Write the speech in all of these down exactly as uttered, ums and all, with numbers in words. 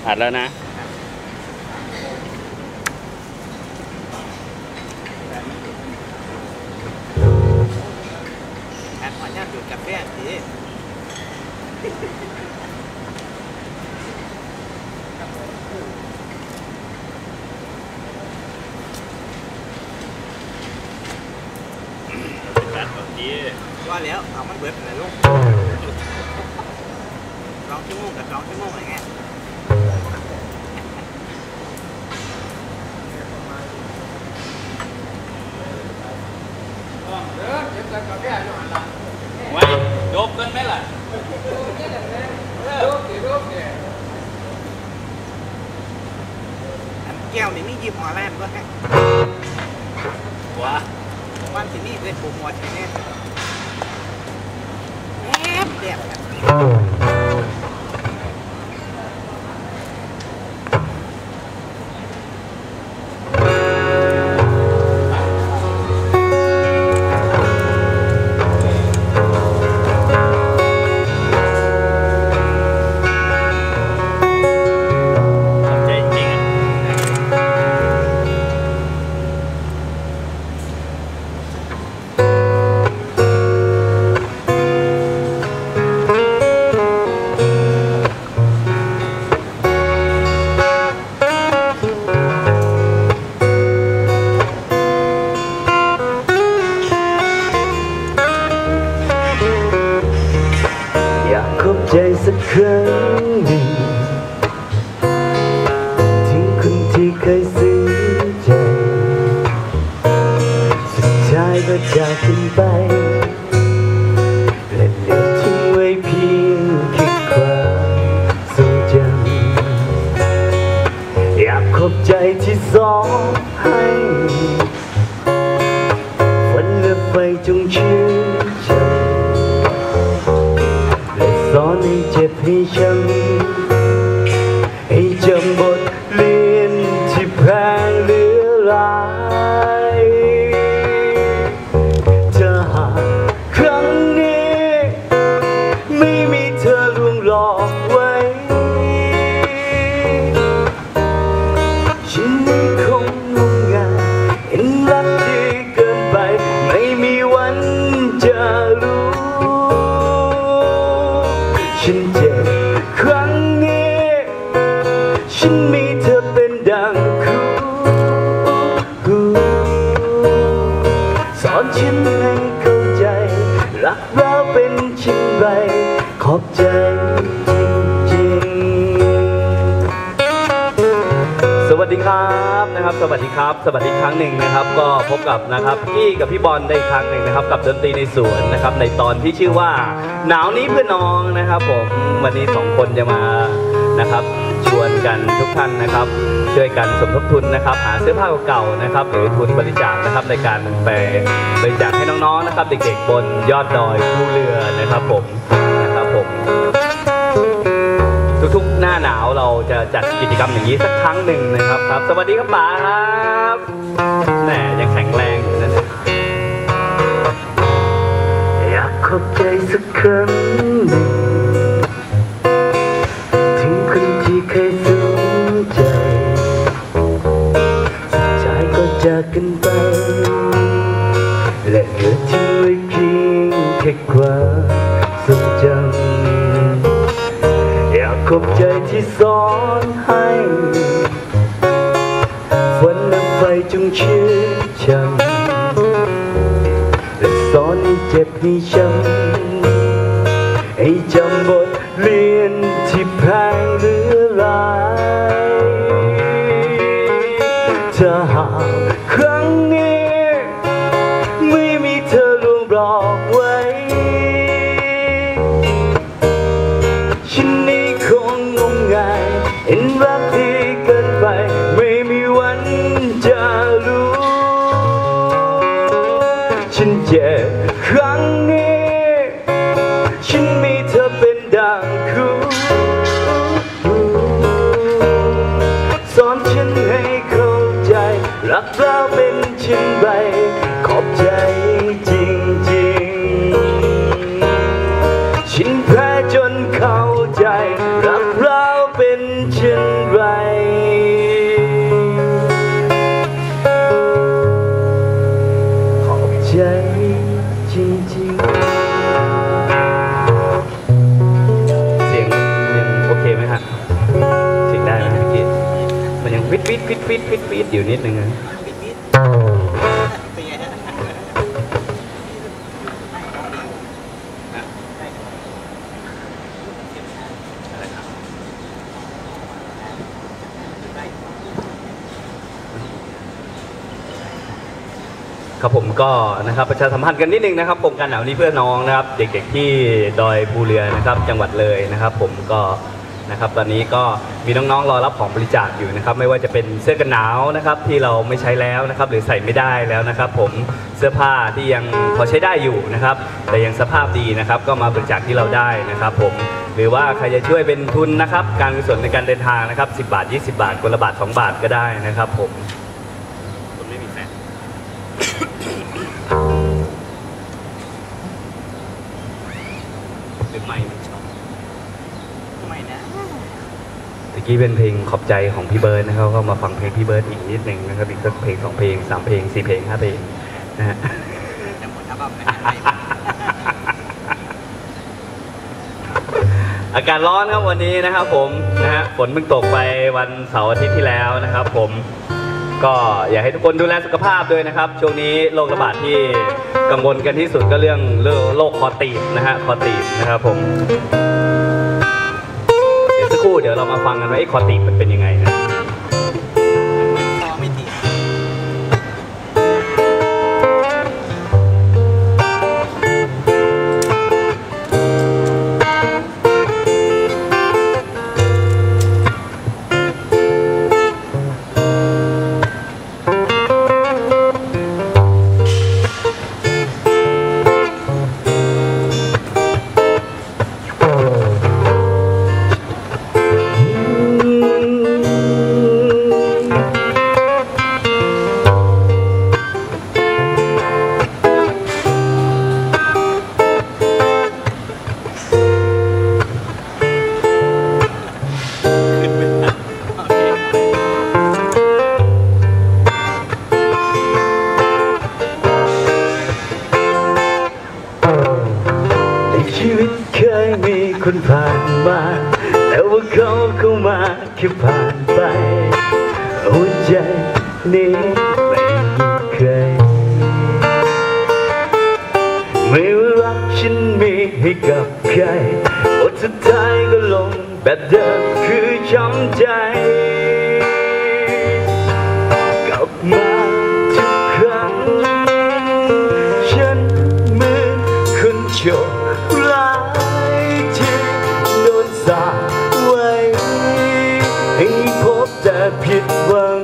อัดแล้วนะอัดหัวหน้าดูดกาแฟสิอัดแบบนี้ว่าแล้วเอามันเบิดอะไรลูกสองชั่วโมงกับสองชั่วโมงอะไรเงี้ยไว้โดบกันไหมล่ะอันแก้วนี่มียี่ห้อแรกก็แค่ว้าวันที่นี่เลยปลูกหัวที่นี่แอบเด็ดใจสักครั้งหนึ่งทิ้งคนที่เคยซึ้งใจสุดท้ายก็จากกันไปและเหลือทิ้งไว้เพียงแค่ความทรงจำอยากขอบใจที่สอนให้ฝันและไฟจงชื่นใจสอนให้เจ็บให้ช้ำให้จำบทเรียนที่แพงเหลือหลายถ้าหากครั้งนี้ไม่มีเธอลวงหลอกไว้ฉันไม่คงงงงายเห็นรักดีเกินไปไม่มีวันจะรู้ฉันเจ็บครั้งนี้ฉันมีเธอเป็นดังคู่สอนฉันให้เข้าใจรักเราเป็นเช่นไรขอบใจจริงๆสวัสดีครับนะครับสวัสดีครับสวัสดีครั้งหนึ่งนะครับก็พบกับนะครับกี้กับพี่บอลได้อีกครั้งหนึ่งนะครับกับดนตรีในสวนนะครับในตอนที่ชื่อว่าหนาวนี้เพื่อน้องนะครับผมวันนี้สองคนจะมานะครับชวนกันทุกท่านนะครับช่วยกันสมทบทุนนะครับหาเสื้อผ้าเก่าๆนะครับหรือทุนบริจาคนะครับในการไปบริจาคให้น้องๆนะครับเด็กๆบนยอดดอยภูเรือนะครับผมนะครับผมทุกๆหน้าหนาวเราจะจัดกิจกรรมอย่างนี้สักครั้งหนึ่งนะครับครับสวัสดีครับป๋าครับแหมยังแข็งแรงอยู่นั่นอยากขอบใจสักครั้งหนึ่งถึงคนที่เคยสนใจสุดท้ายก็จากกันไปและเหลือทิ้งไว้เพียงแค่ความทรงจำอยากขอบใจที่สอนให้ฝันและไฟจงชื่นช่ำและสอนให้เจ็บให้ช้ำให้จำบทเรียนที่แพงเหลือหลายถ้าหากครั้งนี้ไม่มีเธอลวงหลอกไว้ฉันนี่คงงมงายเห็นรักที่เกินไปไม่มีวันจะรู้ฉันเจ็บครั้งนี้ฉันมีเธอเป็นดเช่นไรขอบใจจริงๆเสียงมันยังโอเคไหมฮะเสียงได้ไหมเมื่อกี้มันยังฟิตฟิตฟิตฟิตฟิตฟิตอยู่นิดนึงนะปิดปิดเป็นไงฮะครับผมก็นะครับประชาสัมพันธ์กันนิดนึงนะครับโครงการหนาวนี้เพื่อน้องนะครับเด็กๆที่ดอยภูเรือนะครับจังหวัดเลยนะครับ ผมก็นะครับตอนนี้ก็มีน้องๆรอรับของบริจาคอยู่นะครับไม่ว่าจะเป็นเสื้อกันหนาวนะครับที่เราไม่ใช้แล้วนะครับหรือใส่ไม่ได้แล้วนะครับ ผมเสื้อผ้าที่ยังพอใช้ได้อยู่นะครับแต่ยังสภาพดีนะครับก็มาบริจาคที่เราได้นะครับ ผมหรือว่าใครจะช่วยเป็นทุนนะครับการกุศลในการเดินทางนะครับสิบบาทยี่สิบบาทคนละบาทสองบาทก็ได้นะครับผมคนไม่มีแฟนหรือไม่ไม่ชอบทำไมนะเมื่อกี้เป็นเพลงขอบใจของพี่เบิร์ดนะครับก็มาฟังเพลงพี่เบิร์ดอีกนิดหนึ่งนะครับอีกสักเพลงสองเพลงสามเพลงสี่เพลงห้าเพลงนะฮะแต่หมดอัลบั้มเลยอากาศร้อนครับวันนี้นะครับผมนะฮะฝนเพิ่งตกไปวันเสาร์อาทิตย์ที่แล้วนะครับ ผมก็อยากให้ทุกคนดูแลสุขภาพด้วยนะครับช่วงนี้โรคระบาดที่กังวลกันที่สุดก็เรื่องเรื่องโรคคอตีบนะฮะคอตีบนะครับผมเดี๋ยวสักครู่เดี๋ยวเรามาฟังกันว่าไอ้คอตีบมันเป็นยังไงนะคอไม่ติดชีวิตเคยมีคนผ่านมาแต่ว่าเขาเข้ามาแค่ผ่านไปหัวใจนี้ไม่มีใครไม่ว่ารักฉันมีให้กับใครบทสุดท้ายก็ลงแบบเดิมคือช้ำใจกลับมาทุกครั้งฉันเหมือนคนโชคร้ายที่โดนสาปไว้ให้พบแต่ผิดหวัง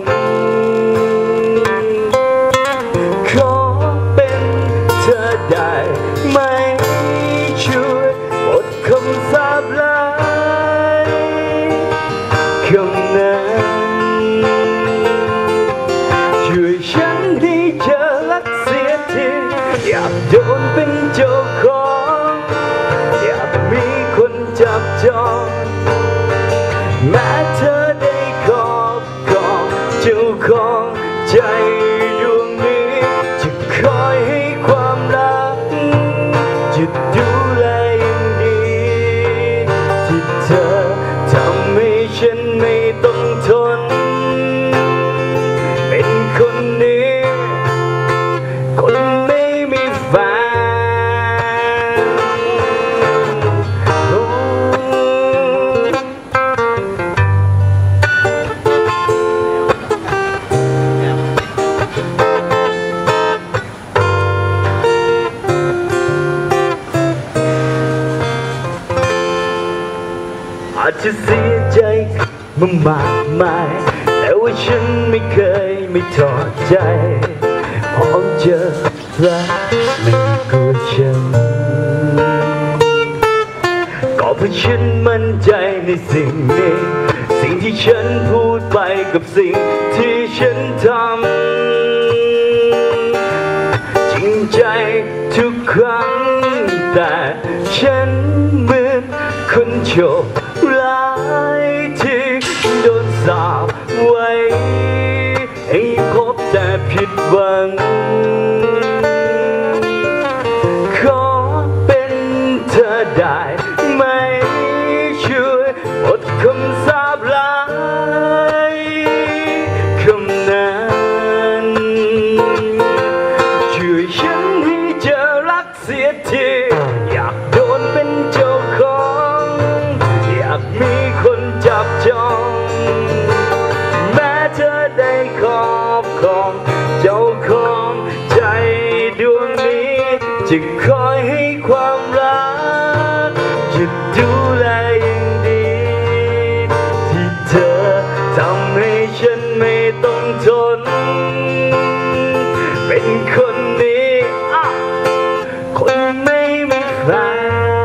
ขอเป็นเธอได้ไหมช่วยหมดคำสาปร้ายคำนั้นช่วยฉันให้เธอรักเสียทีอยากโดนเป็นเจ้าของอยากมีคนจับจองแม้เธอได้ครอบครองเจ้าของใจดวงนี้จะคอยให้ความรักจะดูแลอย่างดีที่เธอทำให้ฉันไม่ต้องทนเป็นคนนี้คนไม่มีแฟนโอ้อาจจะเสียใจมามากมายแต่ว่าฉันไม่เคยไม่ถอดใจพร้อมเจอรักไม่กลัวช้ำก็เพราะฉันมั่นใจในสิ่งนี้สิ่งที่ฉันพูดไปกับสิ่งที่ฉันทำจริงใจทุกครั้งแต่ฉันเหมือนคนโชคร้ายที่ทราบไว้ให้พบแต่ผิดหวังขอเป็นเธอได้ไหมช่วยอดคำสาปลายคำนั้นช่วยฉันให้เจอรักเสียทีอยากโดนเป็นเจ้าของอยากมีคนจับจองแม้เธอได้ครอบครองเจ้าของใจดวงนี้จะคอยให้ความรักจะดูแลอย่างดีที่เธอทำให้ฉันไม่ต้องทนเป็นคนนี้อ่ะคนไม่มีแฟน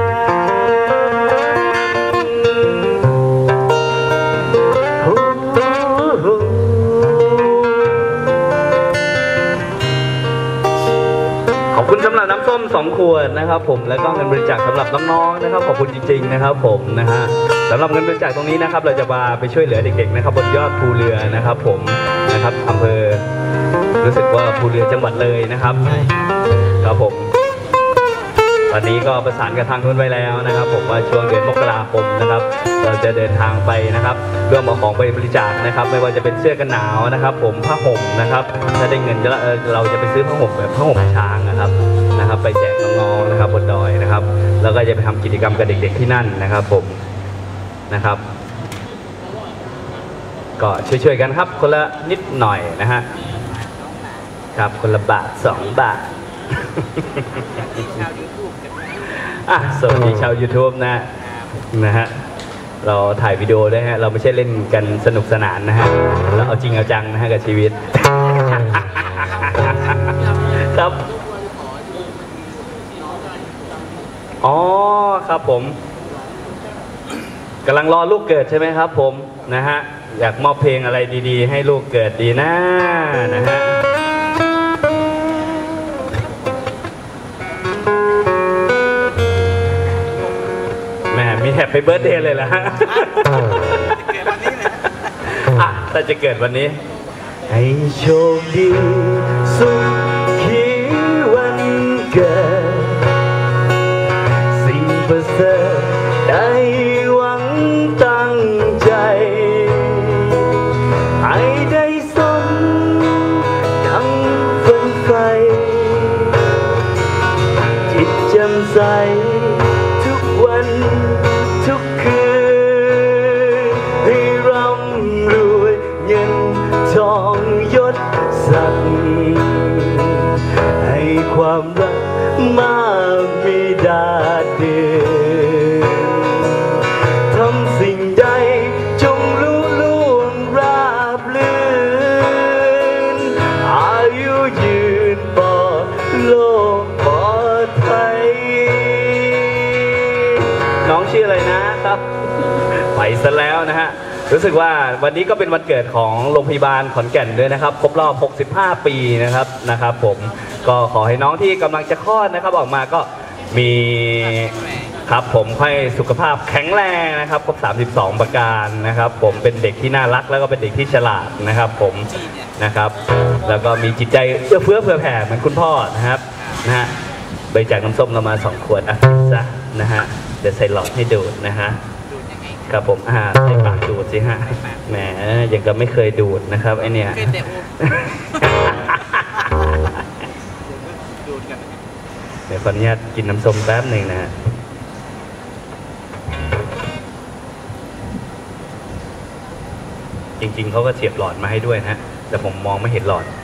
ขอบคุณสำหรับน้ำส้มสองขวดนะครับผมแล้วก็เงินบริจาคสำหรับน้องๆนะครับขอบคุณจริงๆนะครับผมนะฮะสำหรับเงินบริจาคตรงนี้นะครับเราจะมาไปช่วยเหลือเด็กๆนะครับบนยอดภูเรือนะครับผมนะครับอำเภอรู้สึกว่าภูเรือจังหวัดเลยนะครับครับผมตอนนี้ก็ประสานกับทางทุนไว้แล้วนะครับผมว่าช่วงเดือนมกราคมนะครับเราจะเดินทางไปนะครับร่วมเอาของไปบริจาคนะครับไม่ว่าจะเป็นเสื้อกันหนาวนะครับผมผ้าห่มนะครับถ้าได้เงินเราจะไปซื้อผ้าห่มแบบผ้าห่มช้างนะครับนะครับไปแจกน้องๆนะครับบนดอยนะครับแล้วก็จะไปทำกิจกรรมกับเด็กๆที่นั่นนะครับผมนะครับก็ช่วยๆกันครับคนละนิดหน่อยนะฮะครับคนละบาทสองบาทอ่ะสวัสดีชาว YouTube นะนะฮะเราถ่ายวิดีโอด้วยฮะเราไม่ใช่เล่นกันสนุกสนานนะฮะเราเอาจริงเอาจังนะฮะกับชีวิตครับอ๋อครับผมกำลังรอลูกเกิดใช่ไหมครับผมนะฮะอยากมอบเพลงอะไรดีๆให้ลูกเกิดดีนะนะฮะมีแฮปปี้เบิร์ธเดย์เลยล่ะฮะเกิดวันนี้เลยอ่ะถ้าจะเกิดวันนี้ให้โชคดีสุขีวันเกิดสิ่งประเสริฐได้หวังตั้งใจให้ได้สมดังฝันใฝ่จิตแจ่มใสทุกวันทุกคืนให้ร่ำรวยเงินทองยศศักดิ์ให้ความรักมากมีดาดินทำสิ่งใดจงลุล่วงราบลื่นอายุยืนปลอดโลกปลอดภัยน้องชื่ออะไรนะครับไปซะแล้วนะฮะรู้สึกว่าวันนี้ก็เป็นวันเกิดของโรงพยาบาลขอนแก่นด้วยนะครับครบรอบหกสิบห้าปีนะครับนะครับผมก็ขอให้น้องที่กำลังจะคลอดนะครับออกมาก็มีครับผมให้สุขภาพแข็งแรงนะครับครบสามสิบสองประการนะครับผมเป็นเด็กที่น่ารักแล้วก็เป็นเด็กที่ฉลาดนะครับผมนะครับแล้วก็มีจิตใจเอื้อเฟื้อเผื่อแผ่เหมือนคุณพ่อนะครับนะฮะบริจาคน้ำส้มเรามาสองขวดอ่ะซะนะฮะเดี๋ยวใส่หลอดให้ดูดนะฮะครับผมอ่าใส่ปากดูดสิฮะแหมยังก็ไม่เคยดูดนะครับไอเนี่ยเดี๋ยวขออนุญาตกินน้ำส้มแป๊บหนึ่งนะฮะจริงๆเขาก็เสียบหลอดมาให้ด้วยนะฮะแต่ผมมองไม่เห็นหลอด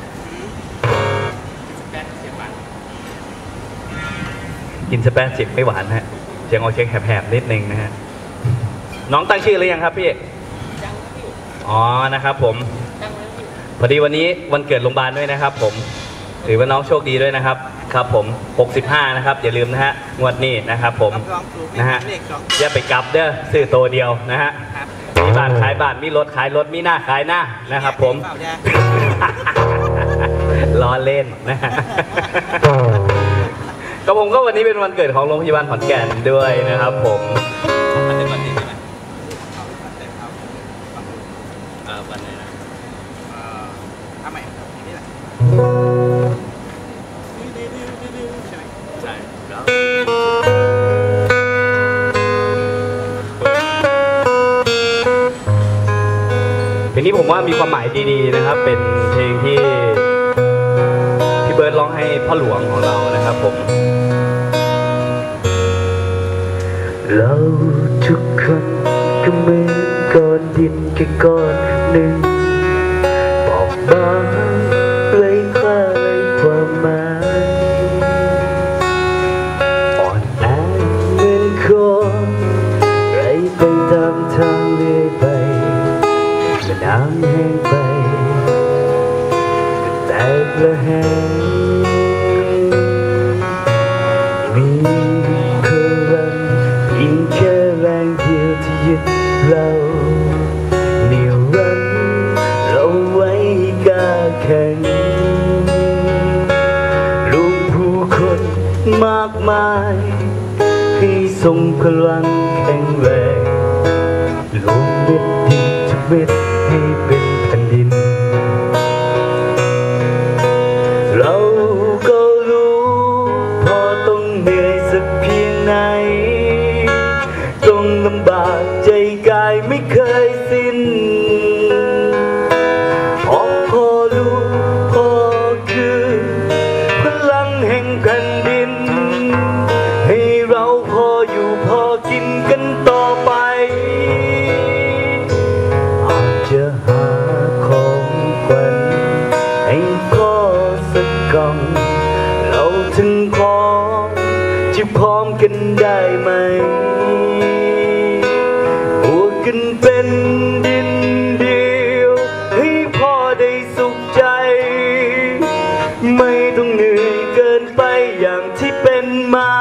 กินสแปนสิบไม่หวานฮะเสียงออกเสียงแหบๆนิดนึงนะฮะน้องตั้งชื่อหรือยังครับพี่อ๋อนะครับผมพอดีวันนี้วันเกิดโรงพยาบาลด้วยนะครับผมถือว่าน้องโชคดีด้วยนะครับครับผมหกสิบห้านะครับอย่าลืมนะฮะงวดนี้นะครับผมนะฮะอย่าไปกลับเด้อซื้อตัวเดียวนะฮะมีบ้านขายบ้านมีรถขายรถมีหน้าขายหน้านะครับผมล้อเล่นนะฮะก็ผมก็วันนี้เป็นวันเกิดของโรงพยาบาลขอนแก่นด้วยนะครับผมออวันนี้นะเอ่อทำไมทีนี้แหละใช่ไหมใช่แล้วเพลงนี้ผมว่ามีความหมายดีๆนะครับ เป็นเพลงที่พี่เบิร์ดร้องให้พ่อหลวงของเรานะครับผมเราทุกคนก็เหมือนก้อนดินแค่ก้อนหนึ่งบอกบางไร้ค่าไร้ความหมายอ่อนแอเหมือนคนไร้ไปตามทางเรื่อยไปเมื่อน้ำแห้งไปก็แตกละแหงมีพลังเพียงแค่แรงเดียวที่ยึดเราเหนี่ยวรั้งเราไว้ให้กล้าแข่งรวมผู้คนมากมายให้ทรงพลังแข็งแรงรวมเม็ดดินทุกเม็ดให้เป็นแผ่นดินเราก็รู้พอต้องเหนื่อยสักเพียงไหนต้องลำบากใจกายไม่เคยสิ้นพอพอรู้พอคือพลังแห่งแผ่นดินให้เราพออยู่พอกินกันต่อไปอาจจะหาของขวัญให้พ่อสักกล่องเราถึงพร้อมจะพร้อมกันได้ไหมบวกกันเป็นดินเดียวให้พ่อได้สุขใจไม่ต้องเหนื่อยเกินไปอย่างที่เป็นมา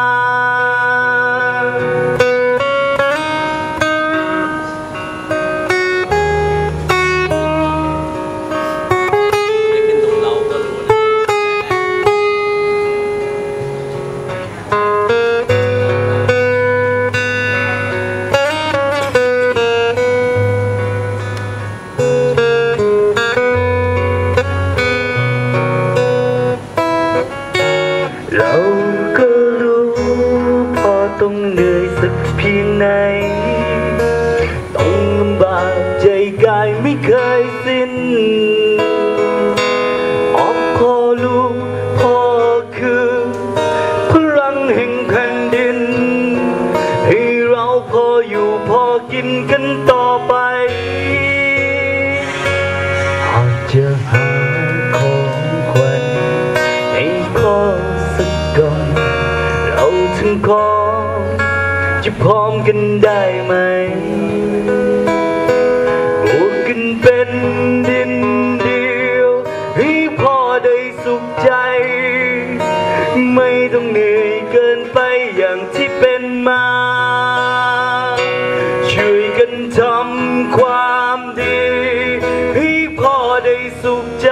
ไม่เป็นตรงเราก็รู้นะเราก็รู้พอต้องเหนื่อยสักเพียงไหนต้องลำบากใจกายไม่เคยสิ้นออกพอรู้พอคือพลังแห่งแผ่นดินให้เราพออยู่พอกินกันต่อไปอาจจะหาของขวัญให้พ่อสักก่อนเราถึงพร้อมจะพร้อมกันได้ไหมบวกกันเป็นดินเดียวให้พ่อได้สุขใจไม่ต้องเหนื่อยเกินไปอย่างที่เป็นมาช่วยกันทำความดีให้พ่อได้สุขใจ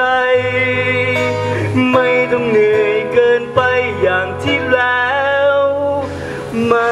ไม่ต้องเหนื่อยเกินไปอย่างที่แล้วมา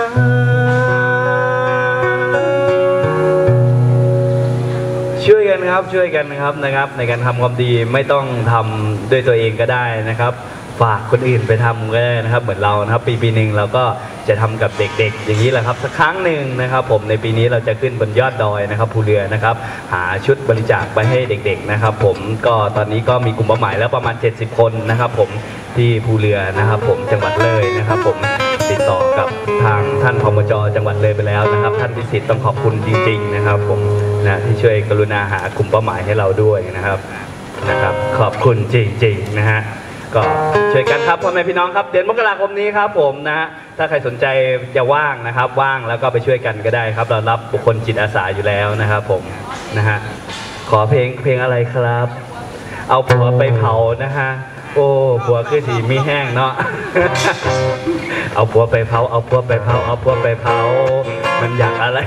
ช่วยกันครับช่วยกันนะครับนะครับในการทำความดีไม่ต้องทำด้วยตัวเองก็ได้นะครับฝากคนอื่นไปทำก็ได้นะครับเหมือนเรานะครับปีปีหนึ่งเราก็จะทำกับเด็กๆอย่างนี้แหละครับสักครั้งหนึ่งนะครับผมในปีนี้เราจะขึ้นบนยอดดอยนะครับภูเรือนะครับหาชุดบริจาคไปให้เด็กๆนะครับผมก็ตอนนี้ก็มีกลุ่มเป้าหมายแล้วประมาณเจ็ดสิบคนนะครับผมที่ภูเรือนะครับผมจังหวัดเลยนะครับผมติดต่อกับทางท่านพมจ.จังหวัดเลยไปแล้วนะครับท่านพิสิทธิ์ต้องขอบคุณจริงๆนะครับผมนะที่ช่วยกรุณาหากลุ่มเป้าหมายให้เราด้วยนะครับนะครับขอบคุณจริงๆนะฮะก็ช่วยกันครับพ่อแม่พี่น้องครับเดือนมกราคมนี้ครับผมนะฮะถ้าใครสนใจจะว่างนะครับว่างแล้วก็ไปช่วยกันก็ได้ครับเรารับบุคคลจิตอาสาอยู่แล้วนะครับผมนะฮะขอเพลงเพลงอะไรครับเอาผัวไปเผานะฮะโอ้ผัวคือสีมีแห้งเนาะ เอาผัวไปเผาเอาผัวไปเผาเอาผัวไปเผามันอยากอะไร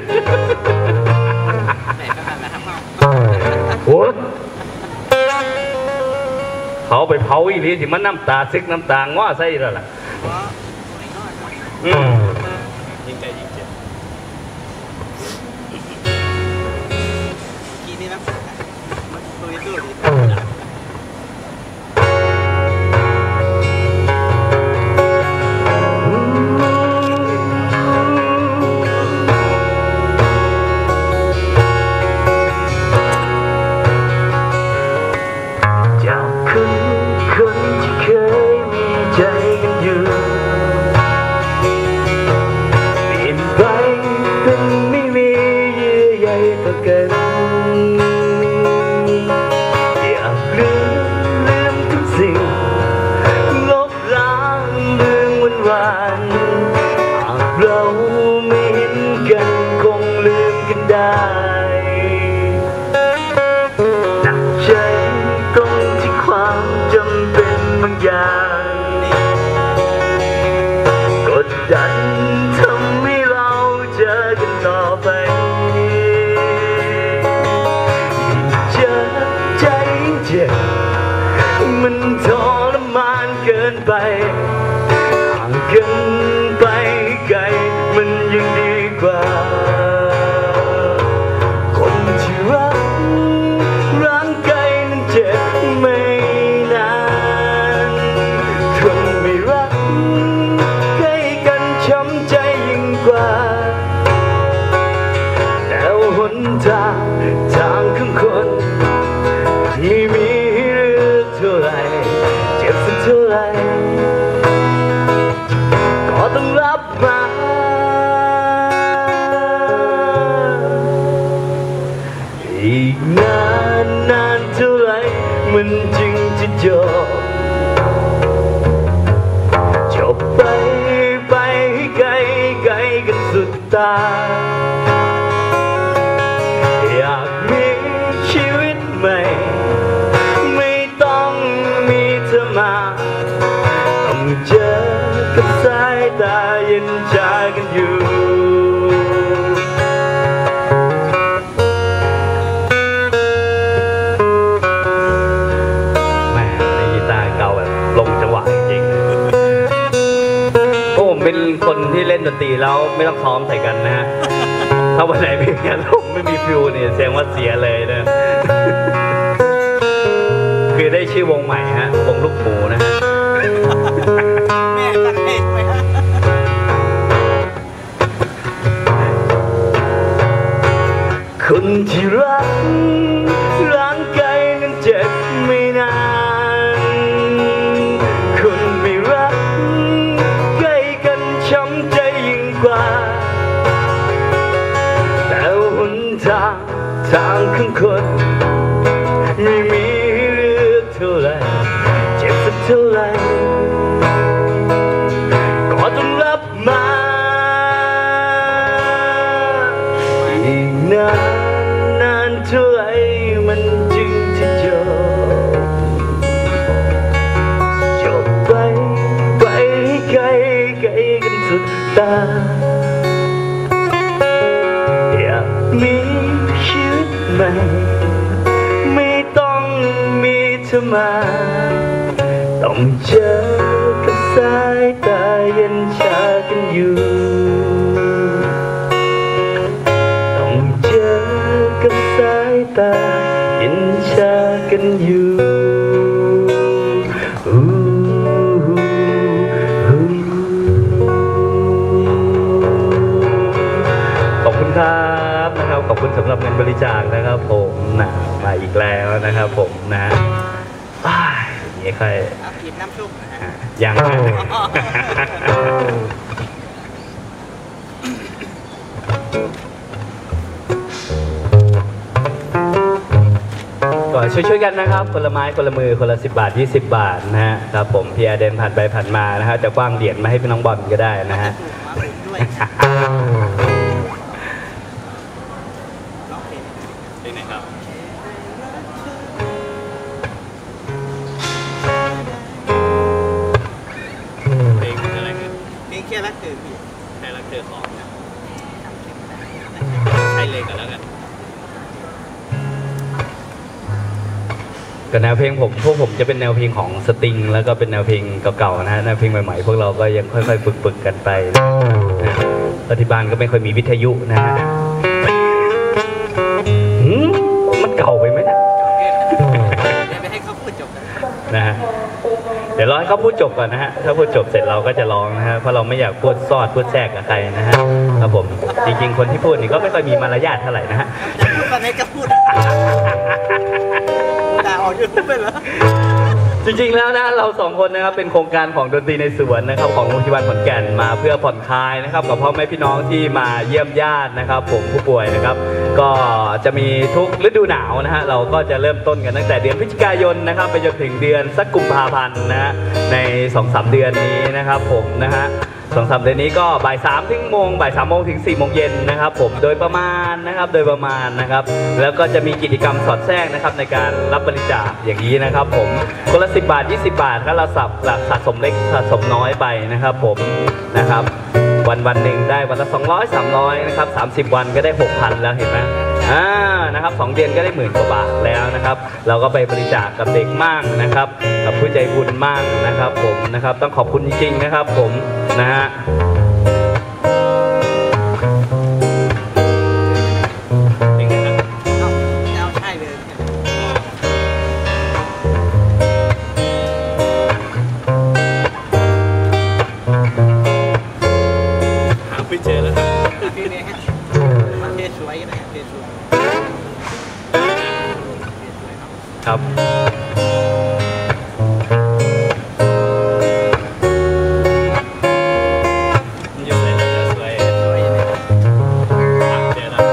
โอ้เขาไปเผาอีหลีสิมันน้ำตาซึกน้ำตาง้อใส่แล้วล่ะอืมยิ่งใจยิ่งเจ็บกีนี้นะตู้ดีจากคนคนที่เคยมีใจกันอยู่เปลี่ยนไปเป็นไม่มีเยื่อใยต่อกันอยากลืมลืมทุกสิ่งลบล้างเรื่องวันวานหากเราไม่เห็นกันคงลืมกันได้หนักใจตรงที่ความจำเป็นบางอย่างกดดันทำให้เราเจอกันต่อไปยิ่งเจอใจยิ่งเจ็บมันทรมานเกินไปห่างกันไปไกลมันยังดีกว่าคนที่รักร่างกายนั้นเจ็บไม่นานคนไม่รักใกล้กันช้ำใจยิ่งกว่าแล้วหนทางทางของคนที่มีเรื่องเท่าไรเจ็บสักเท่าไรก็ต้องรับมาอีกนานนานเท่าไรมันจึงจะจบจบไปไปให้ไกลไกลกันสุดตาอยากมีชีวิตใหม่ไม่ต้องมีเธอมาต้องเจอกับสายตาเย็นชากันอยู่แม่ในกีตาร์เก่าแบบลงจังหวะจริงๆผมเป็นคนที่เล่นดนตรีแล้วไม่ต้องซ้อมใส่กันนะฮะถ้าวันไหนไม่มีอารมณ์ไม่มีฟิวเนี่ยแสดงว่าเสียเลยนะคือได้ชื่อวงใหม่ฮะวงลูกหมูนะฮะแม่ตั้งเองไหมฮะคนที่รักร่างกายนั้นเจ็บไม่นานคนไม่รักใกล้กันช้ำใจยิ่งกว่าแต่หนทางทางของคนไม่มีเลือกเท่าไรเจ็บสักเท่าไรก็ต้องรับมาอีกนานนานเท่าไรมันจึงจะจบจบไปไปให้ไกลไกลกันสุดตาอยากมีชีวิตใหม่ไม่ต้องมีเธอมาต้องเจอกับสายตาเย็นชากันอยู่ต้องเจอกับสายตาเย็นชากันอยู่อู้หูขอบคุณครับนะครับขอบคุณสำหรับเงินบริจาคนะครับผมนะมาอีกแล้วนะครับผมนะอ้ายอย่างนี้ค่อยเอากินน้ำซุปนะฮะยังนะก็ช่วยๆกันนะครับคนละไม้คนละมือคนละสิบบาทยี่สิบบาทนะฮะครับผมพี่อาเดนผ่านไปผ่านมานะฮะจะกว้างเหรียญมาให้พี่น้องบอลก็ได้นะฮะด้วยร้องเพลงเพลงไหนครับเพลงอะไรเนี่ยเพลงแค่รักเธอพี่ใช่รักเธอของนะใช่เลยกันแล้วกันก็แนวเพลงผมพวกผมจะเป็นแนวเพลงของสตริงแล้วก็เป็นแนวเพลงเก่าๆนะฮะแนวเพลงใหม่ๆพวกเราก็ยังค่อยๆฝึกๆกันไปนะเพราะที่บ้านก็ไม่ค่อยมีวิทยุนะฮะหืมมันเก่าไปไหมเนะเพลงนะฮะเดี๋ยวรอให้เขาพูดจบก่อนนะฮะถ้าพูดจบเสร็จเราก็จะร้องนะฮะเพราะเราไม่อยากพูดซอดพูดแทรกกับใครนะฮะครับผมจริงๆคนที่พูดนี่ก็ไม่ค่อยมีมารยาทเท่าไหร่นะฮะตอนนี้ก็พูดด่าออกยูทูบไปเหรอจริงๆแล้วนะเราสองคนนะครับเป็นโครงการของดนตรีในสวนนะครับของโรงพยาบาลขอนแก่นมาเพื่อผ่อนคลายนะครับกับพ่อแม่พี่น้องที่มาเยี่ยมญาตินะครับผมผู้ป่วยนะครับก็จะมีทุกฤดูหนาวนะฮะเราก็จะเริ่มต้นกันตั้งแต่เดือนพฤศจิกายนนะครับไปจนถึงเดือนสักกุมภาพันธ์นะฮะใน สองสาม เดือนนี้นะครับผมนะฮะสองสามเดือนนี้ก็บ่ายสามถึงโมงบ่ายสามโมงถึงสี่โมงเย็นนะครับผมโดยประมาณนะครับโดยประมาณนะครับแล้วก็จะมีกิจกรรมสอดแทรกนะครับในการรับบริจาคอย่างนี้นะครับผมคนละสิบบาทยี่สิบบาทถ้าเราสับหลักสะสมเล็กสะสมน้อยไปนะครับผมนะครับวันวันหนึ่งได้วันละสองร้อยสามร้อยนะครับสามสิบวันก็ได้หกพันแล้วเห็นไหมอ่านะครับสองเดือนก็ได้หมื่นกว่าบาทแล้วนะครับเราก็ไปบริจาคกับเด็กมั่งนะครับกับผู้ใจบุญมั่งนะครับผมนะครับต้องขอบคุณจริงๆนะครับผมนะฮะเป็นไงครับเอาเอาใช่เลยหาไม่เจอแล้วครับคือเนี่ยฮะมันเทสวยนะฮะเทสวยครับอยู่ในนั้นจะสวยสวยนะหาเจอแล้ว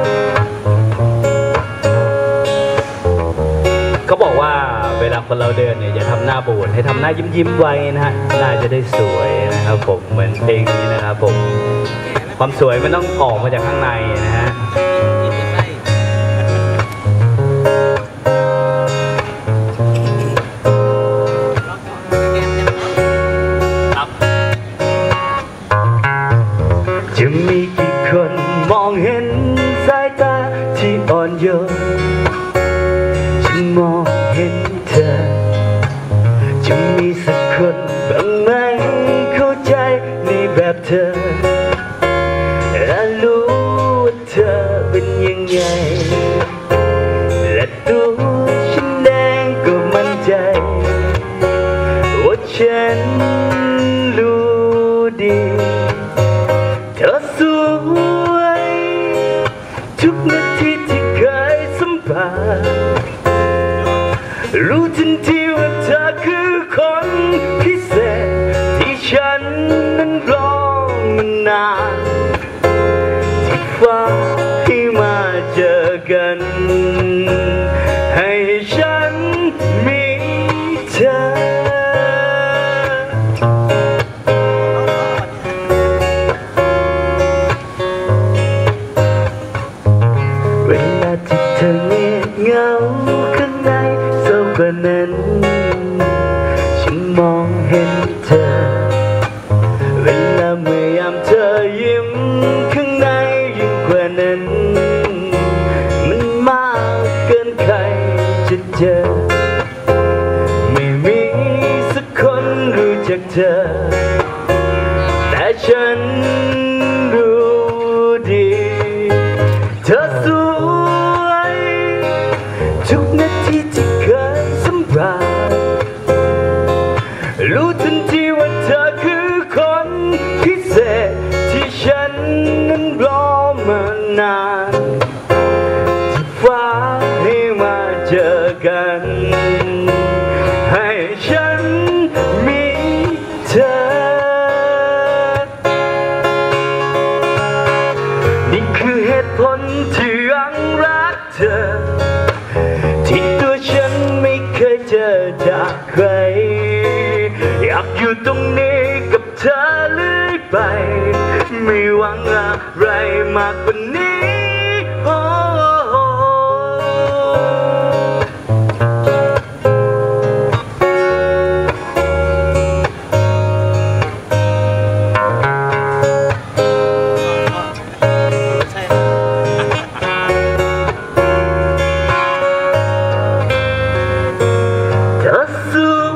เขาบอกว่าเวลาคนเราเดินเนี่ยอย่าทำหน้าบูดให้ทำหน้ายิ้มยิ้มๆไว้นะฮะหน้าจะได้สวยนะครับผมเหมือนเพลงนี้นะครับผมความสวยมันต้องออกมาจากข้างในนะฮะยิ้มจะได้ครับจะมีกี่คนมองเห็นสายตาที่อ่อนโยนฉันมองเห็นเธอจะมีสักคนบ้างไหมเข้าใจในแบบเธอและรู้ว่าเธอเป็นยังไงและตัวฉันเองก็มั่นใจว่าฉันรู้ดีเธอสวยทุกนาทีที่เคยสัมผัสรู้ทันทีว่าเธอคือคนพิเศษที่ฉันนั้นรอมานานที่ฟ้าให้มาเจอกันให้ฉันมีเธอเวลาที่เธอเงียบเหงาข้างในเศร้ากว่านั้นฉันมองเห็นเธอเวลาเมื่อยามเธอยิ้มข้างในยิ่งกว่านั้นมันมากเกินใครจะเจอไม่มีสักคนรู้จักเธอแต่ฉันรู้ดีเธอสวยทุกนาทีที่เคยสัมผัสรู้ทันทีว่าเธอคือคนพิเศษที่ฉันนั้นรอมานานที่ฟ้าให้มาเจอกันให้ฉันมีเธอนี่คือเหตุผลที่ยังรักเธอที่ตัวฉันไม่เคยเจอจากใครอยากอยู่ตรงนี้กับเธอเรื่อยไปไม่หวังอะไรมากกว่านี้โอ้โอ้ใช่เธอส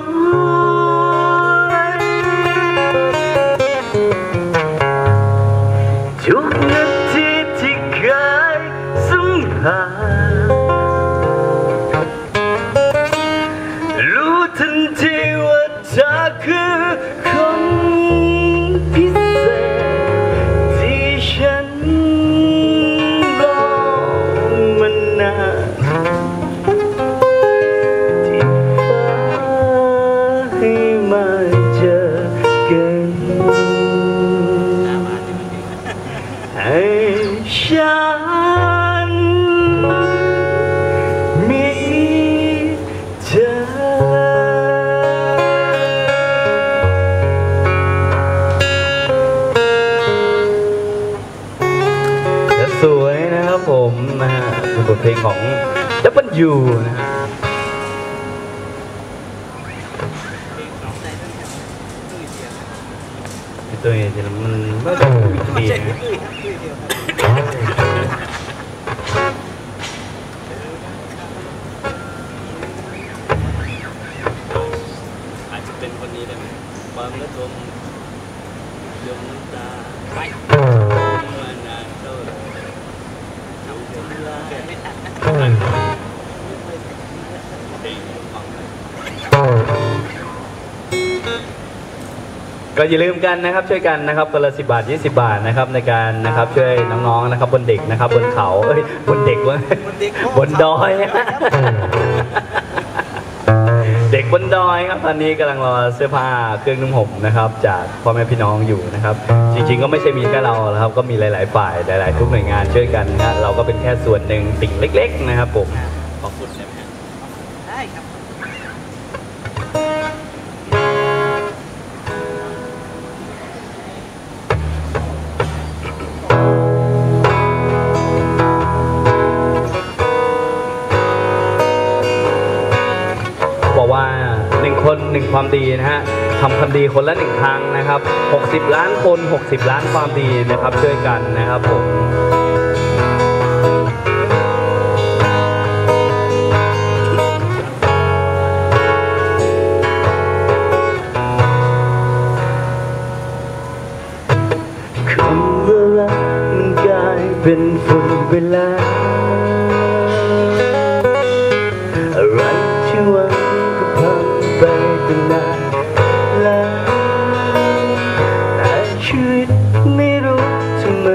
วยทุกนาทีที่เคดับเบิลยูนะฮะตัวเองจะมันไม่ได้ดีนะอาจจะเป็นคนนี้ได้ไหมความระดมยมน้ำตาไปมานานเท่าไหร่ทำจนลาเกิดไม่ทันนะเพลงฟังเลยก็อย่าลืมกันนะครับช่วยกันนะครับคนละสิบบาทยี่สิบบาทนะครับในการนะครับช่วยน้องๆนะครับบนเด็กนะครับบนเขาเอ้ยบนเด็กบนบนดอยเด็กบนดอยครับตอนนี้กำลังรอเสื้อผ้าเครื่องนุ่งห่มนะครับจากพ่อแม่พี่น้องอยู่นะครับจริงๆก็ไม่ใช่มีแค่เราครับก็มีหลายๆฝ่ายหลายๆทุกหน่วยงานช่วยกันนะเราก็เป็นแค่ส่วนหนึ่งติ่งเล็กๆนะครับผมขอบคุณได้ไหมฮะได้ครับบอกว่าหนึ่งคนหนึ่งความดีนะฮะทำความดีคนละหนึ่งครั้งนะครับหกสิบล้านคนหกสิบล้านความดีนะครับช่วยกันนะครับผมคำว่ารักมันกลายเป็นฝุ่นไปแล้วอะไรที่หวังก็พังไปตั้งนานแล้วแต่ชีวิตไม่รู้ทำไม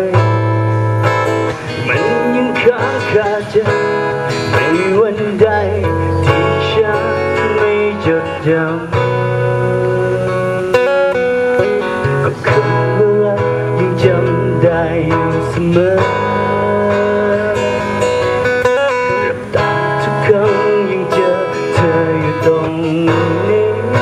มันยังค้างคาใจไม่วันใดที่ฉันไม่จดจำก็คำว่ารักยังจำได้อยู่เสมอรับตาทุกครั้งยังเจอเธออยู่ตรงนี้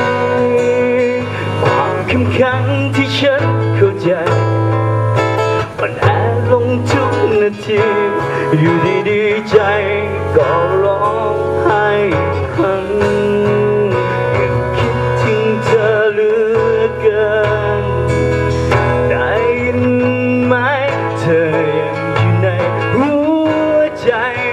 ความเข้มแข็งที่ฉันเข้าใจมันแอบลงทุกนาทีอยู่ดีๆใจก็ร้องไห้ครั้งยังคิดถึงเธอเหลือเกินได้ยินไหมเธอยังอยู่ในหัวใจ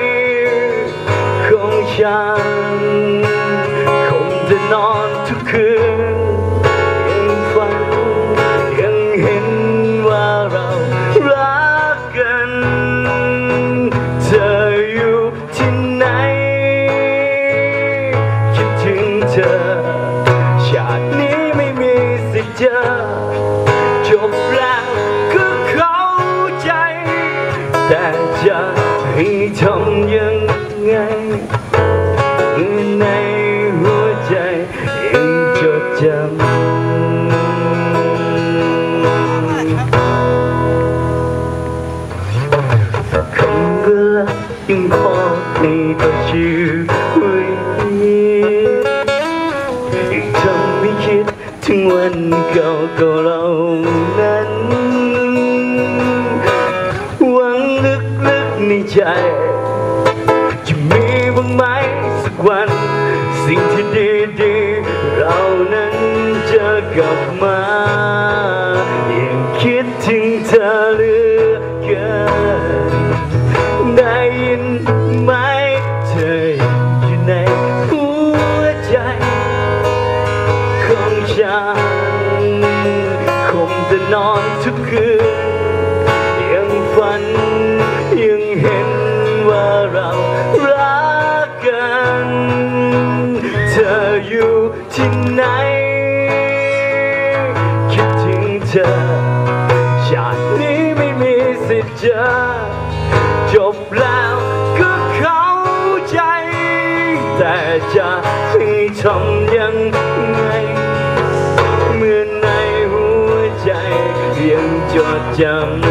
ของฉันคงจะนอนทุกคืนยังฝันยังเห็นว่าเรารักกันเธออยู่ที่ไหนคิดถึงเธอชาตินี้ไม่มีสิทธิ์เจอจบแล้วก็เข้าใจแต่จะให้ทำยังไงเมื่อในหัวใจยังจดจำคำว่ารักยังคอในตัวชีวิตยังทำให้คิดถึงวันเก่าๆเรานั้นหวังลึกๆในใจจะมีบ้างไหมสักวันสิ่งที่ดีๆเรานั้นจะกลับมายังคิดถึงเธอเหลือเกินได้ยินไหมเธออยู่ในหัวใจของฉันคงจะนอนทุกคืนยังฝันยังเห็นว่าเรารักกันเธออยู่ที่ไหนคิดถึงเธอชาตินี้ไม่มีสิทธิ์เจอจบแล้วก็เข้าใจแต่จะให้ทำยังไงเมื่อในหัวใจยังจดจำ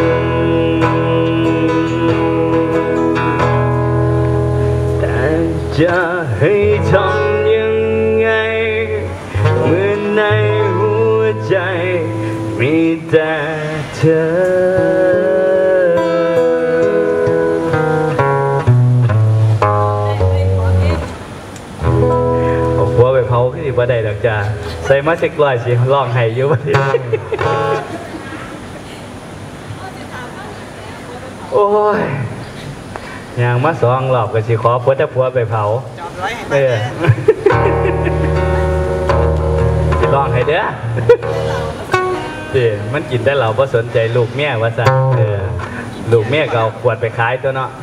แต่จะให้ทำยังไงเมื่อในหัวใจมีแต่เธอบ่ได้ดอกจ้าใส่มาเช็คร้อยสิร้องให้อยู่บ่ได้โอ้ยอย่างมาสองรอบก็สิขอผัวแต่ผัวไปเผาจอดร้อยให้เออสิร้องให้เด้อสิมันกินได้เราบ่สนใจลูกเมียว่าซั่นเออลูกเมียก็เอาขวดไปขายตัวเนาะ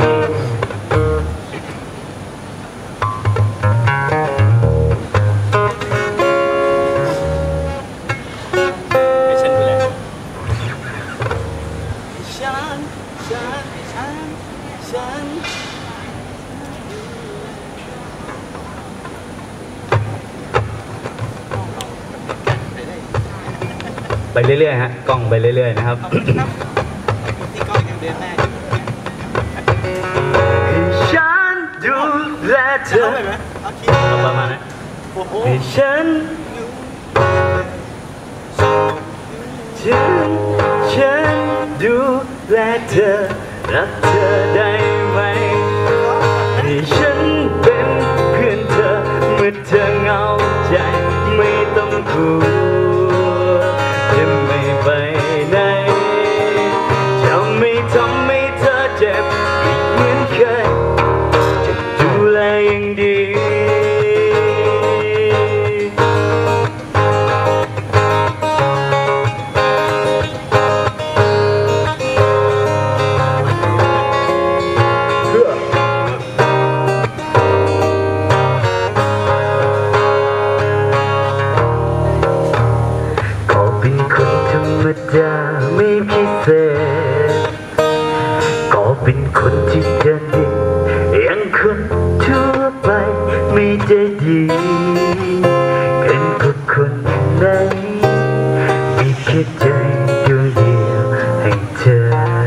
ให้ฉันดูแลฉันฉันฉันฉันไปเรื่อยๆฮะกล้องไปเรื่อยๆนะครับขอบคุณครับที่ก้อยยังเดินได้อยู่ฉันดูแลเธจะอเอาไปไหมเอาคิดเอาประมาณนั้นโอ้โหให้ฉันถึงฉันดูแลเธอรักเธอได้ไหมให้ฉันเป็นเพื่อนเธอเมื่อเธอเหงาใจไม่ต้องกลัวจะไม่ไปไหนจะไม่ทำให้เธอเจ็บอีกเหมือนเคยจะดูแลอย่างดีไม่พิเศษก็เป็นคนที่เดินดินอย่างคนทั่วไปไม่ได้ดีเป็นกับคนไหนมีแค่ใจดวงเดียวให้เธอ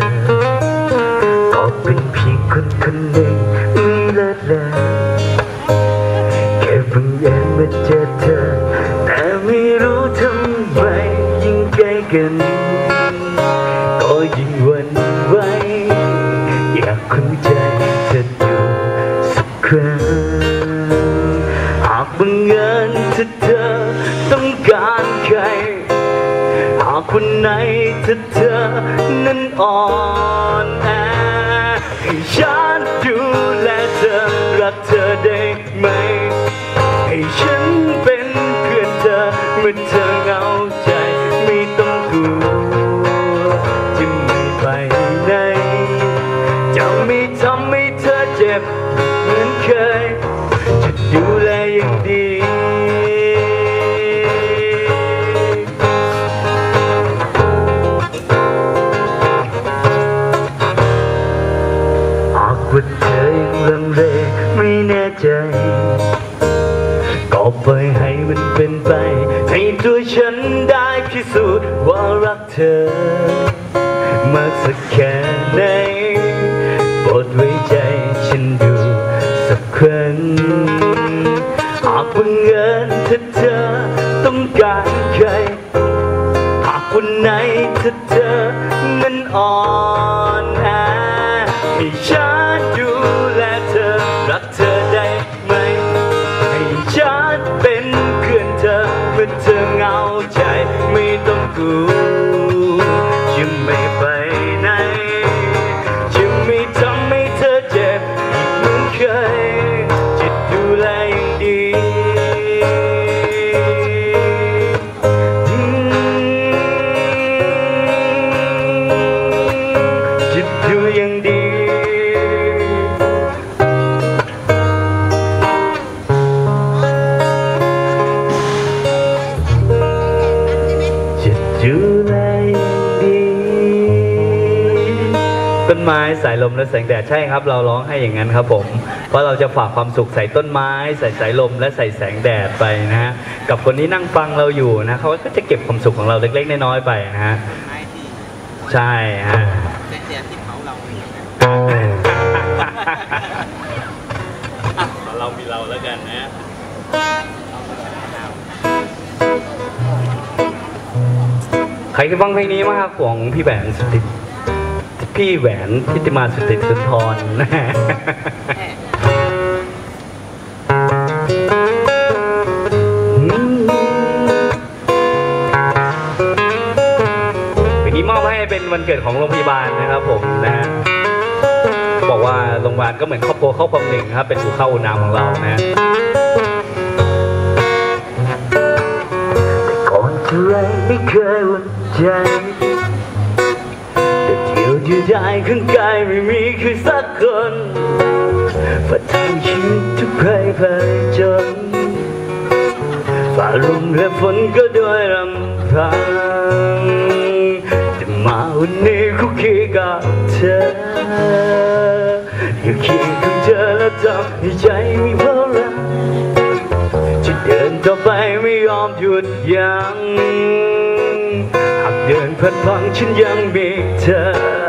ก็เป็นเพียงคนคนหนึ่งไม่ละลายแค่บังเอิญมาเจอเธอแต่ไม่รู้ทำไมยิ่งใกล้กันก็ยิ่งหวั่นไหวอยากคุ้นใจเธออยู่สักครั้งหากบังเอิญถ้าเธอต้องการใครหากคนไหนถ้าเธอนั้นอ่อนแอให้ฉันดูแลเธอรักเธอได้ไหมให้ฉันเป็นเพื่อนเธอเมื่อเธอเหงาใจไม่ต้องกลัวจะไม่ไปไหนจะไม่ทำให้เธอเจ็บเหมือนเคยจะดูแลอย่างดีหากว่าเธอยังลังเลไม่แน่ใจก็ปล่อยให้มันเป็นไปให้ตัวฉันได้พิสูจน์ว่ารักเธอมากสักแค่ไหนโปรดไว้ใจฉันดูสักครั้งหากบังเอิญถ้าเธอต้องการใครหากวันไหนถ้าเธอนั้นอ่อนแอให้ฉันดูแลเธอรักเธอได้ไหมให้ฉันเป็นเพื่อนเธอเมื่อเธอเหงาใจไม่ต้องกลัวจะไม่ไปไหนจะไม่ทำให้เธอเจ็บอีกเหมือนเคยจะดูแลอย่างดีจะดูอย่างดีดูแลอย่างดีต้นไม้สายลมและแสงแดดใช่ครับเราร้องให้อย่างนั้นครับผมเพราะเราจะฝากความสุขใส่ต้นไม้ใส่สายลมและใส่แสงแดดไปนะฮะกับคนที่นั่งฟังเราอยู่นะเขาก็จะเก็บความสุขของเราเล็กๆน้อยๆไปนะฮะไม้ที่ใช่ฮะแสงแดดที่เผาเราอยู่นะอ่ะเรามีเราแล้วกันนะใครเคยฟังเพลงนี้มั้งครับของพี่แหวนสุติพี่แหวนทิติมาสุติสุนทรนะฮะวันเกิดของโรงพยาบาลนะครับผมนะฮะบอกว่าโรงพยาบาลก็เหมือนครอบครัวครอบครัวหนึ่งครับเป็นภูเข้าอุณน้ำของเรานะก่อนจะไรไม่เคยหวั่นใจแต่เดียวอยู่ได้ข้างกายไม่มีใครสักคนฝ่าทางชีวิตทุกใครพายจนฝ่าลมและฝนก็ด้วยลำพังแต่มาวันนี้คุกคีกับเธออยู่เคียงข้างเธอและทำให้ใจมีพลังจะเดินต่อไปไม่ยอมหยุดยั้งหากเดินพัดพังฉันยังมีเธอ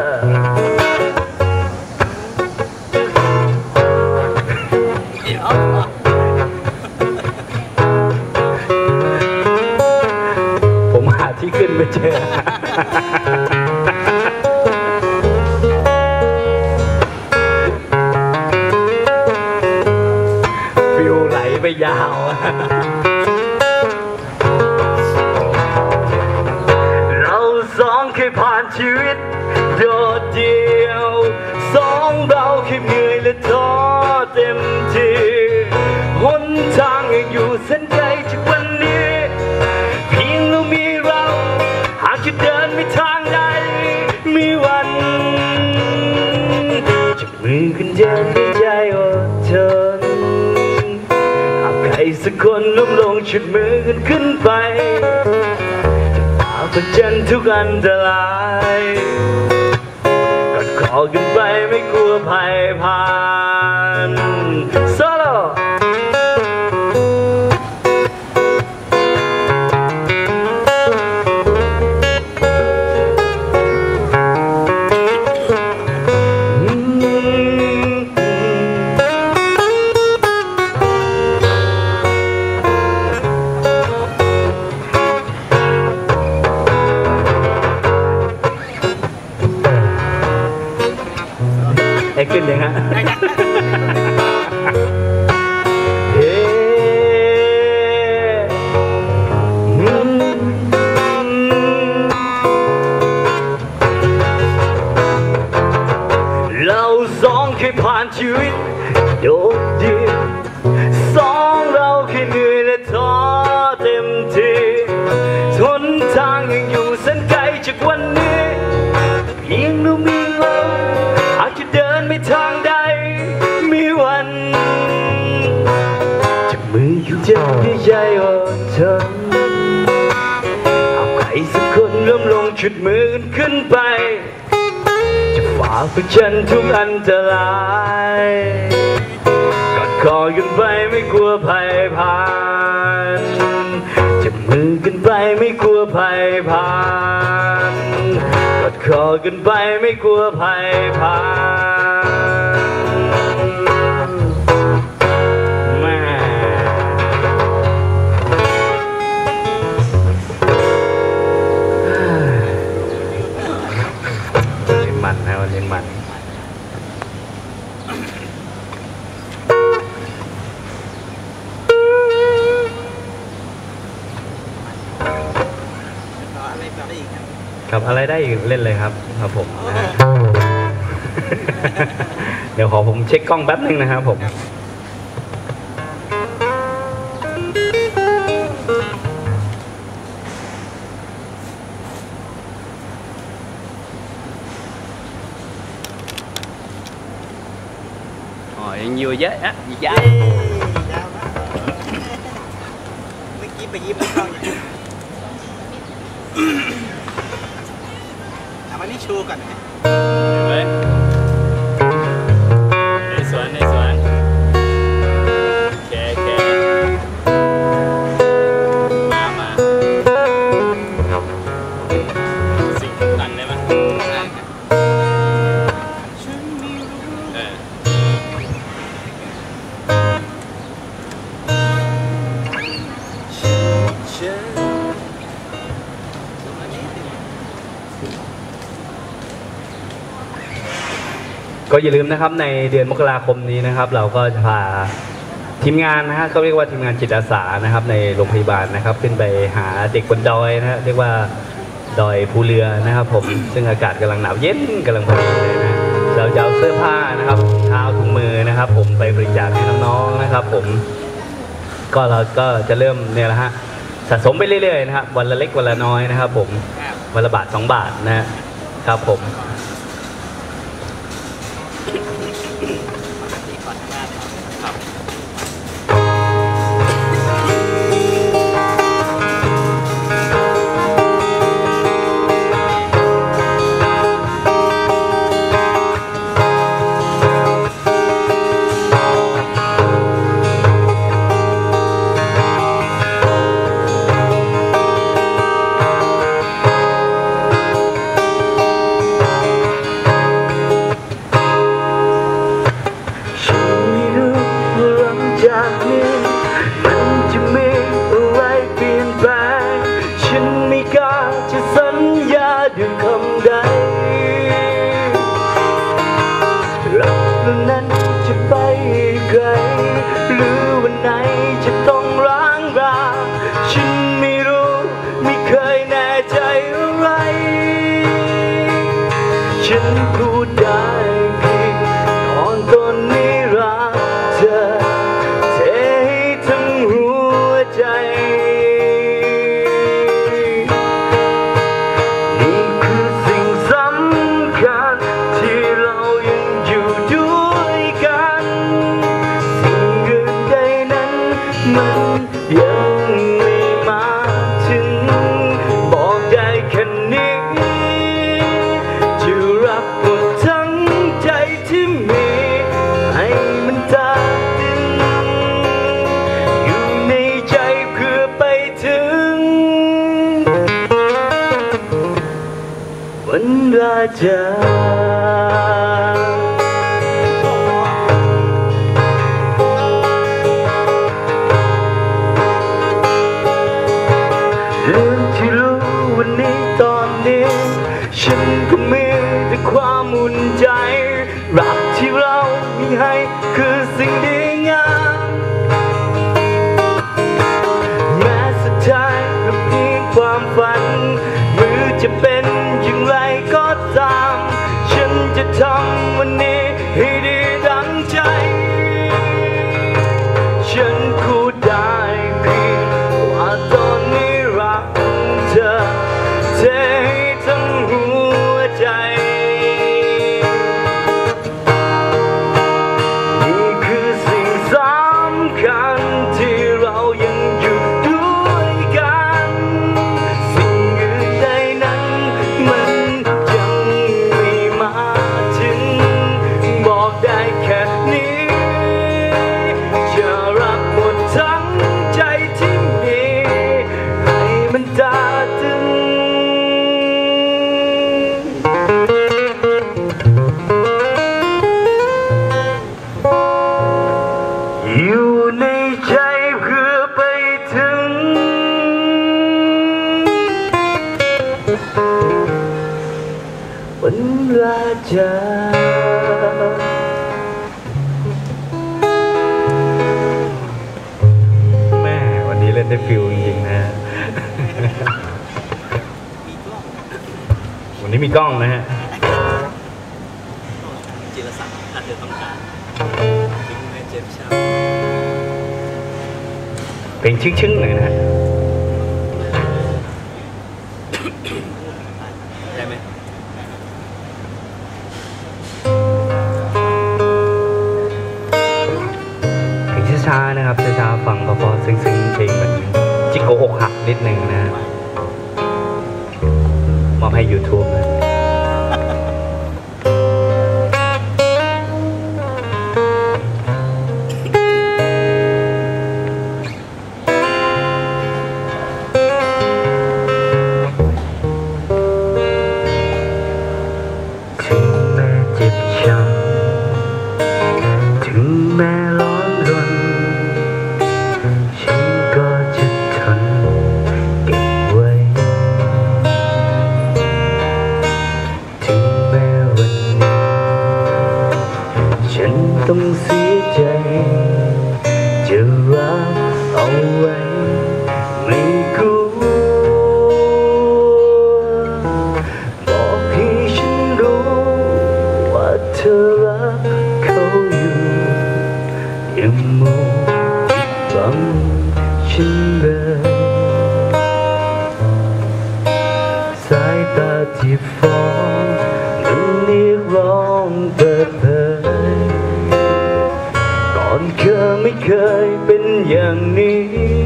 ผมหาที่ขึ้นไม่เจอฟิวไหลไปยาวเราสองเคยผ่านชีวิตโดดเดี่ยวสองเราเคยเหนื่อยและท้อเต็มที่หนทางยังอยู่เส้นไกลจากวันนี้เพียงเรามีเราหากจะเดินไม่ทางใดมีวันจับมือกันเดินด้วยใจอดทนหากใครสักคนล้มลงฉุดมือกันขึ้นไปจะฝ่าฟันจันทุกอันตรายกอดคอกันไปไม่กลัวภัยผ่านโซโลให้ขึ้นยังฮะเฮ้เราสองเคยผ่านชีวิตโดดเดี่ยวสองเราเคยเหนื่อยและท้อเต็มที่ทนทางยังอยู่เส้นไกลจากวันนี้เพียงเรามีเราหากจะเดินไม่ทางใดมีวันจับมืออยู่เดินด้วยใจอดทนเอาใครสักคนล้มลงฉุดมือกันขึ้นไปจะฝ่าฟันฉันทุกอันตรายกอดคอกันไปไม่กลัวภัยผ่านจับมือกันไปไม่กลัวภัยผ่านกอดคอกันไปไม่กลัวภัยผ่านแม่เล่นมันนะเล่นมันครับอะไรได้อีกเล่นเลยครับครับผมนะฮะ เดี๋ยวขอผมเช็คกล้องแป๊บนึงนะครับผมอ๋อยังอยู่เยอะอะยาวเมื่อกี้ไปยิ้มไม่ต้องอย่างเอามานี่ชูก่อนนะเห็นไหมในสวนในสวนแกแกมามาสิ่งตันได้ไหมเออก็อย่าลืมนะครับในเดือนมกราคมนี้นะครับเราก็จะพาทีมงานนะฮะเขาเรียกว่าทีมงานจิตอาสานะครับในโรงพยาบาลนะครับขึ้นไปหาเด็กบนดอยนะฮะเรียกว่าดอยภูเรือนะครับผมซึ่งอากาศกำลังหนาวเย็นกำลังพอดีเลยนะเราจะเอาเสื้อผ้านะครับเท้าถุงมือนะครับ ผมไปบริจาคให้น้องๆนะครับ ผมก็เราก็จะเริ่มเนี่ยแหละฮะสะสมไปเรื่อยๆนะครับวันละเล็กวันละน้อยนะครับ ผมวันละบาทสองบาทนะฮะครับผม จากนี้มันจะมีอะไรเปลี่ยนแปลงฉันไม่กล้าจะสัญญาด้วยคำใดรักเรานั้นจะไปไกลหรือวันไหนจะต้องร้างราฉันไม่รู้ไม่เคยแน่ใจอะไรฉันพูดได้เพียงตอนตอนนี้รักเธอใจนี่คือสิ่งสำคัญที่เรายังอยู่ด้วยกันสิ่งอื่นใดนั้นมันยังไม่มาถึงบอกได้แค่นี้จะรับหมดทั้งใจที่มีให้มันตาตึงอยู่ในใจถึงวันราชาเรื่องที่รู้วันนี้ตอนนี้ฉันก็มีแต่ความอุ่นใจรักที่เรามีให้คือสิ่งดีงามสุดท้ายก็เพียงความฝันหรือจะเป็นอย่างไรก็ตามฉันจะทำวันนี้ให้ดีดังใจฉันพูดได้เพียงว่าตอนนี้รักเธอเททั้งหัวใจนี่คือสิ่งสำคัญที่เรายังอยู่ได้แค่นี้จะรักหมดทั้งใจที่มีให้มันตาตึงอยู่ในใจเพื่อไปถึงวันราชาเล่นได้ฟิลจริงๆนะ วันนี้มีกล้องนะฮะจิรศักดิ์อาจจะต้องการทิ้งให้เจ็บช้ำเป็นชึ่งๆหน่อยนะฮะได้ไหมช้าๆนะครับช้าๆฟังพอๆซึ้งๆเพลงมันจิกโกอกหักนิดนึงนะมอบให้ YouTube นะถึงแม้เจ็บช้ำถึงแม้ร้อนรนฉันก็จะทนเก็บไว้ถึงแม้วันนี้ฉันต้องเสียใจจะรักเอาไว้ไม่กลัวฟังฉันเลยสายตาที่ฟ้องมันเรียกร้องเปิดเผยก่อนเคยไม่เคยเป็นอย่างนี้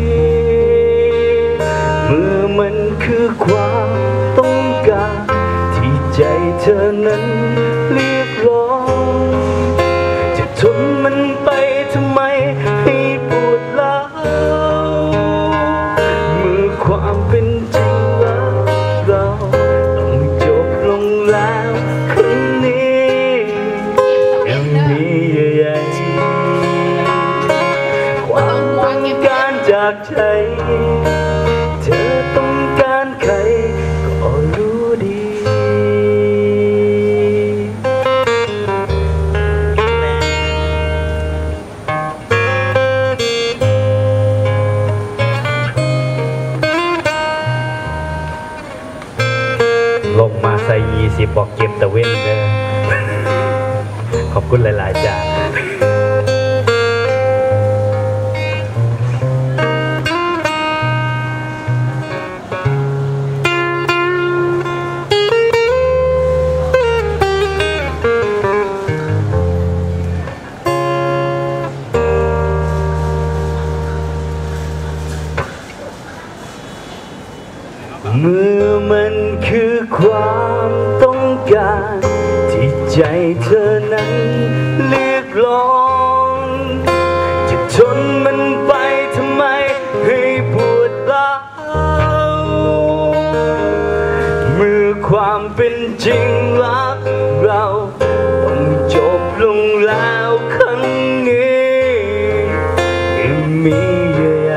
เมื่อมันคือความต้องการที่ใจเธอนั้นเรียกร้องจะทนมันไปทำไมให้ปวดร้าวเมื่อความเป็นจริงแล้วเราต้องจบลงแล้วครั้งนี้ยังมีเยื่อใยความต้องการจากใจเธอต้องการใครก็รู้ดีลงมาใส่ยี่สิบบอกเก็บตะเว้นเด้อขอบคุณหลายๆจ้าเมื่อมันคือความต้องการที่ใจเธอนั้นเรียกร้องจะทนมันไปทำไมให้ปวดร้าวเมื่อความเป็นจริงรักเราต้องจบลงแล้วครั้งนี้ยังมีเยื่อใย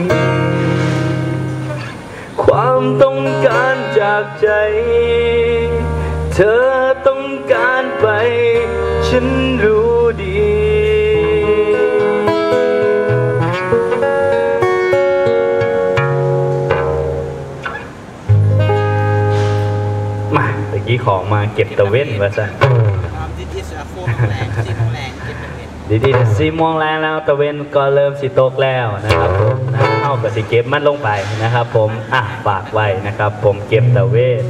ความต้องการจากใจเธอต้องการไปฉันรู้ดีมาตะกี้ของมาเก็บตะเว้นมาซะดิดิสโคมแรงสีมองแรงเก็บตะเวนดีดีสีม่วงแรงแล้วตะเวนก็เริ่มสีตกแล้วนะครับผมนะเอากับสีเก็บมันลงไปนะครับผมอ่ะฝากไว้นะครับผมเก็บตะเวน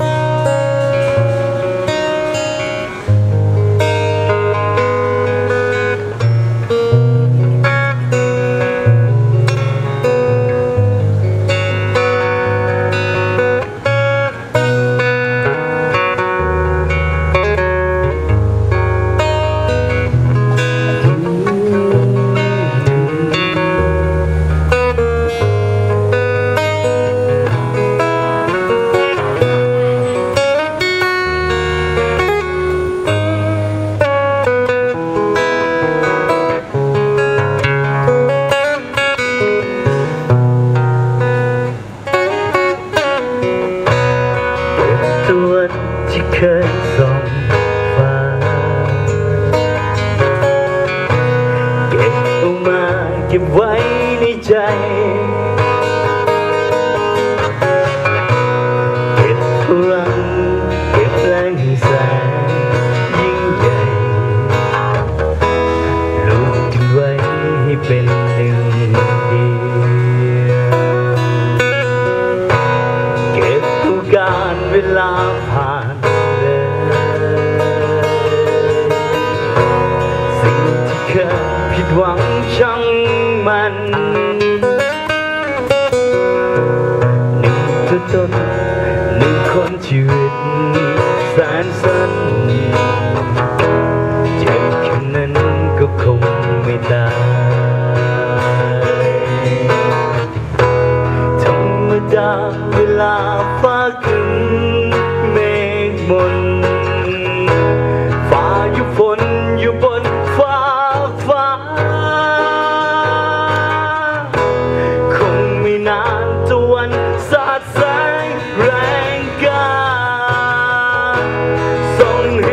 ที่เคยส่องฟ้าเก็บเอามาเก็บไว้ในใจเก็บพลังเก็บแรงแสนยิ่งใหญ่ลูกทิ้งไว้ให้เป็นหนึ่งเดียวเก็บทุกการเวลาผ่านผิดหวังช่างมันหนึ่งตัวตนหนึ่งคนชีวิตแสนสั้นเจ็บแค่นั้นก็คงไม่ตายธรรมดาเวลาฟ้าขึ้นเมฆมนฟ้าอยู่ฝนอยู่บนฟ้าฟ้าคงไม่นานตะวันสาดแสงแรงกาส่อง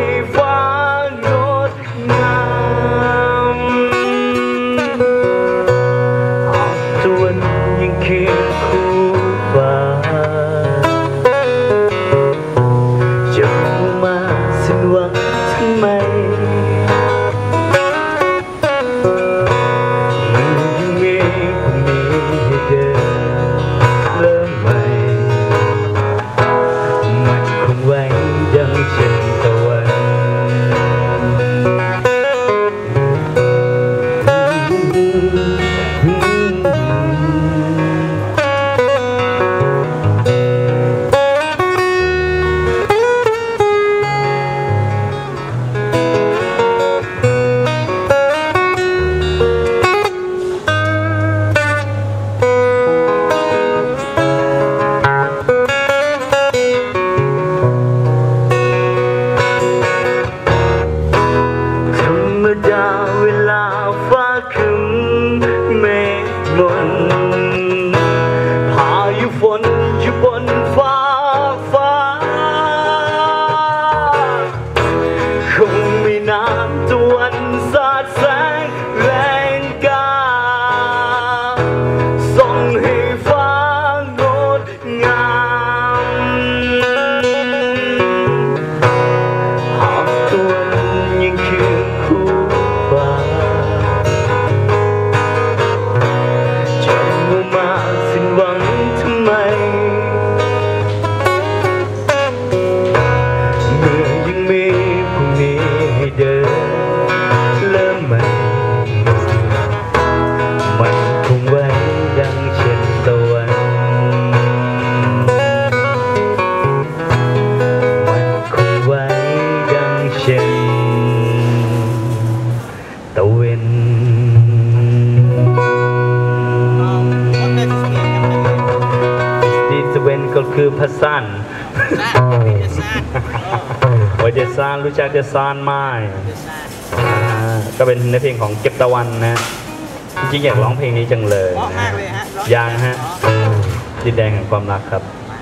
ก็คือพัสซันซ่าพี่จะซ่าโอ้ยเดซานรู้จักเดซานไหมจะซ่าอ่าก็เป็นในเพลงของเก็บตะวันนะจริงๆอยากร้องเพลงนี้จังเลยเพราะนะมากเลยฮะร้อยังฮะดินแดงแห่งความรักครับ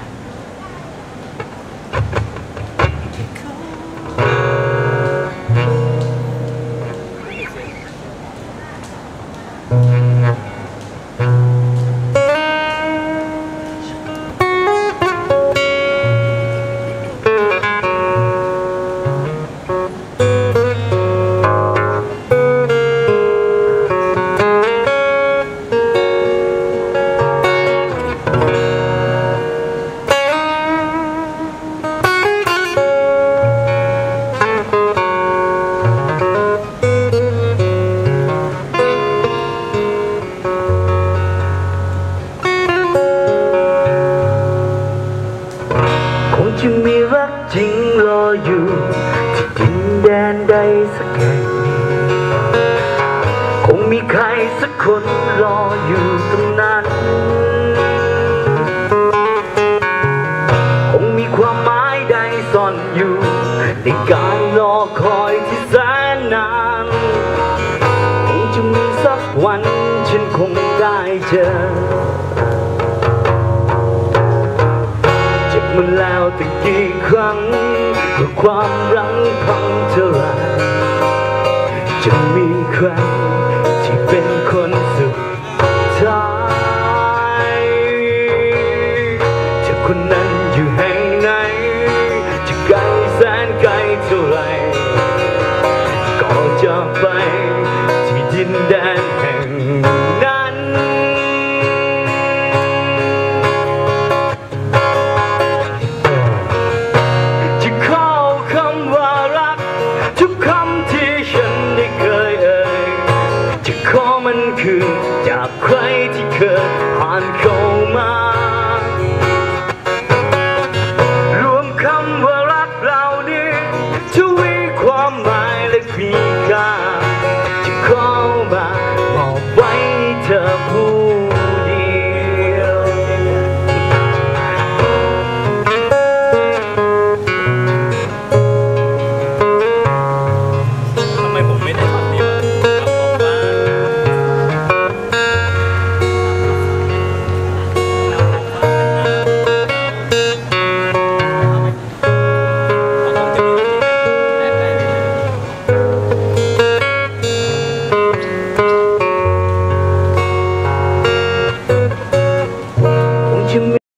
คงจะมีรักจริงรออยู่ที่ดินแดนใดสักแห่งคงมีใครสักคนรออยู่ตรงนั้นคงมีความหมายใดซ่อนอยู่ในการรอคอยที่แสนนานคงจะมีสักวันฉันคงได้เจอมันแล้วแต่กี่ครั้งเพื่อความรักพังเท่าไรจะมีใครที่เป็นคนสุดท้ายเธอคนนั้นอยู่แห่งไหนจะไกลแสนไกลเท่าไรก็จะไปที่ดินแดนแห่งนั้นขอมันคือจากใครที่เคยผ่านเข้ามา